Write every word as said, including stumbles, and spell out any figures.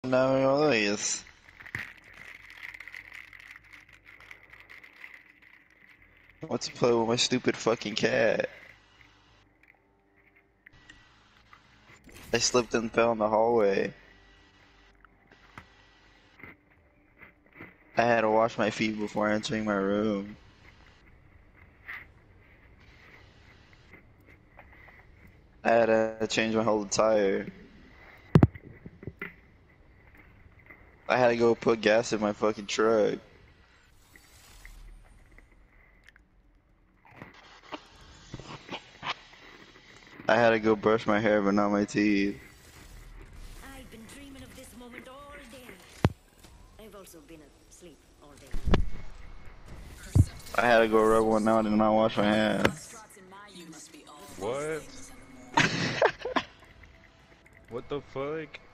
No noise. What's the play with my stupid fucking cat? I slipped and fell in the hallway. I had to wash my feet before entering my room. I had to change my whole attire. I had to go put gas in my fucking truck. I had to go brush my hair but not my teeth. I've been dreaming of this moment all day. I've also been asleep all day. I had to go rub one out and not wash my hands. What? What the fuck?